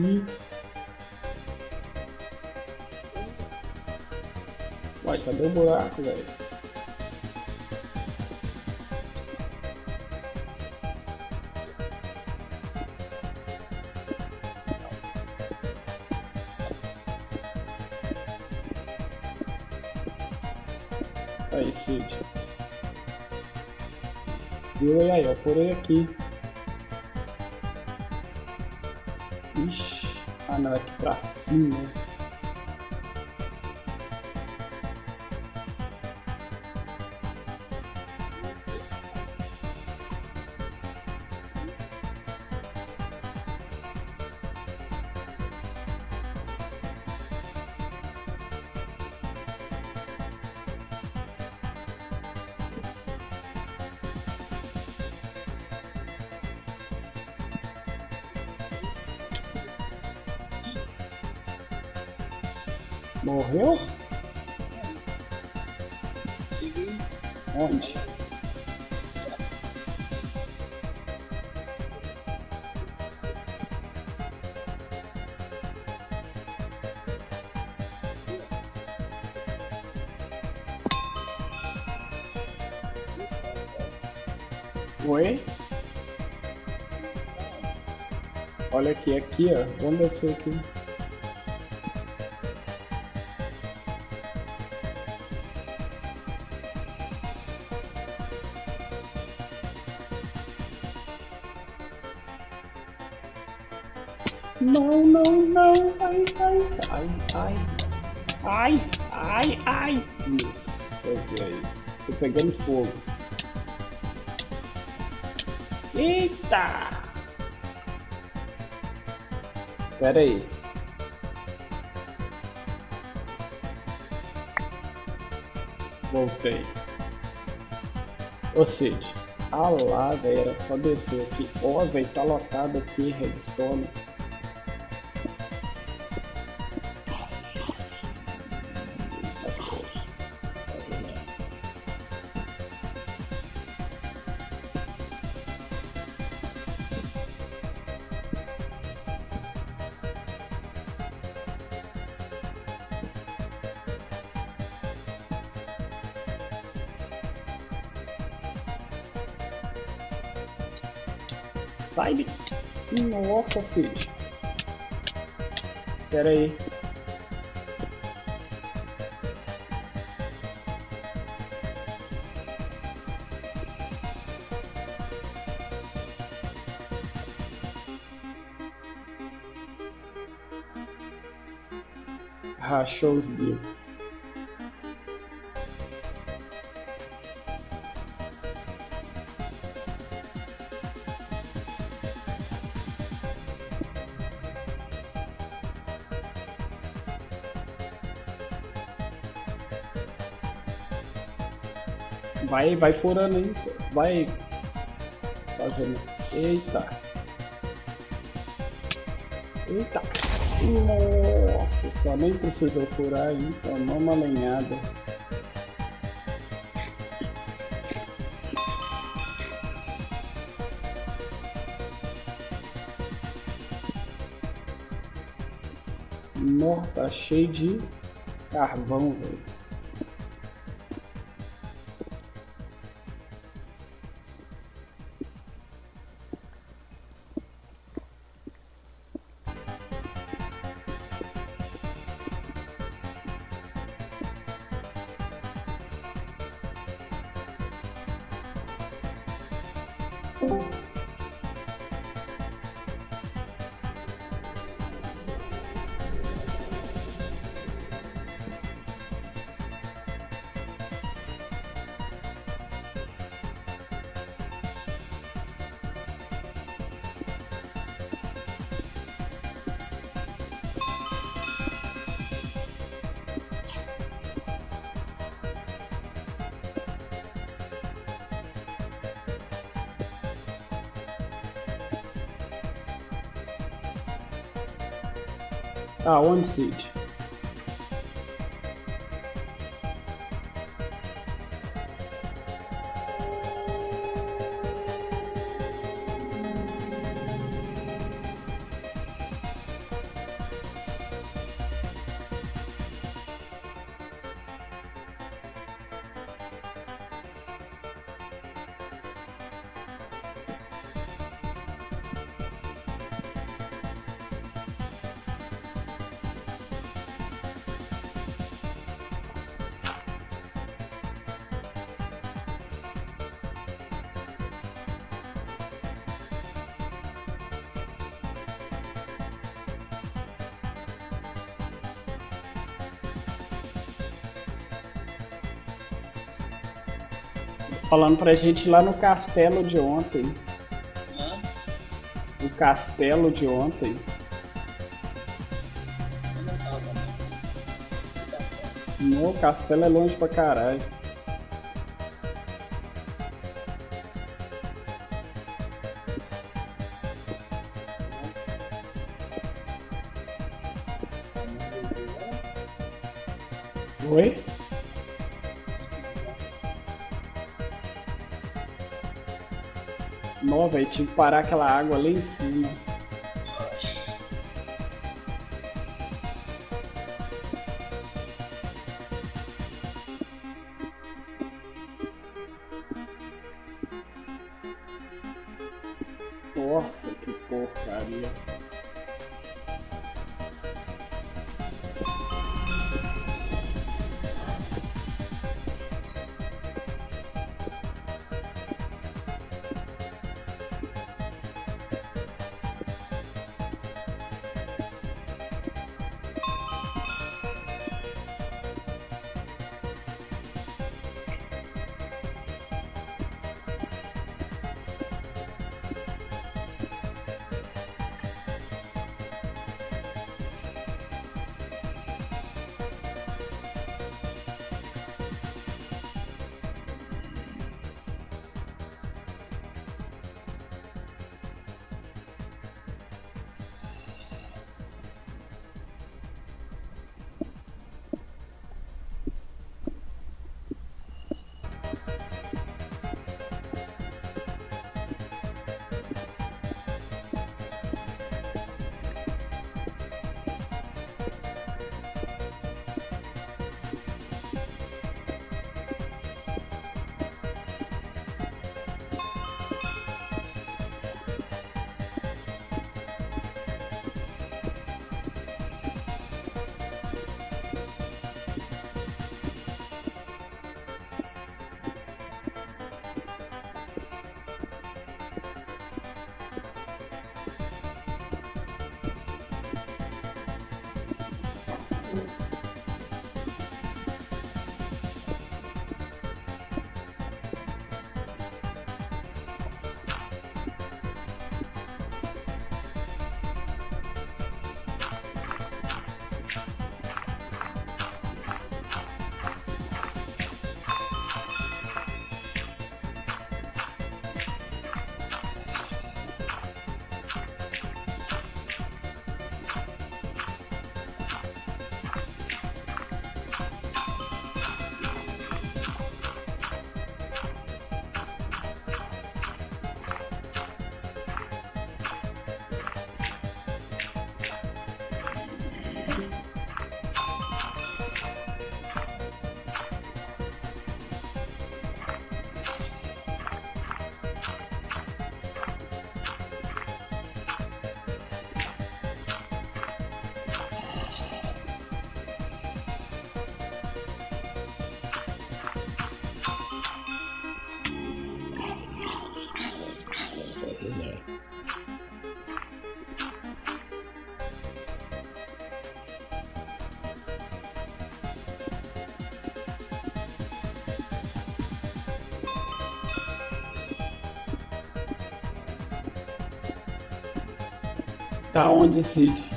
aqui. Uai, cadê o buraco, velho? Aí, Cid. Viu aí, ó, furei aqui. Ixi, ah não, é aqui pra cima. Morreu? Onde? Oi? Olha aqui, ó. Vamos descer aqui. Não, não, não. Ai, ai, ai, ai, ai, ai. Nossa, velho. Tô pegando fogo. Eita! Pera aí. Voltei. Ô Cid. Ah lá, velho. Era só descer aqui. Ó, velho. Tá lotado aqui. Redstone. Sai de... Nossa, Cid. Pera aí. Rachou os bicos. Vai furando aí, vai fazendo. Eita. Eita. Nossa, só nem precisou furar aí, tomou uma lenhada. Nossa, tá cheio de carvão, velho. Aonde, Cid? falando pra gente ir lá no castelo de ontem. Hã? O castelo de ontem. Eu não tava, né? Não, o castelo é longe pra caralho. Oi? Não, velho, tinha que parar aquela água lá em cima. Nossa, que porcaria. Tá onde esse?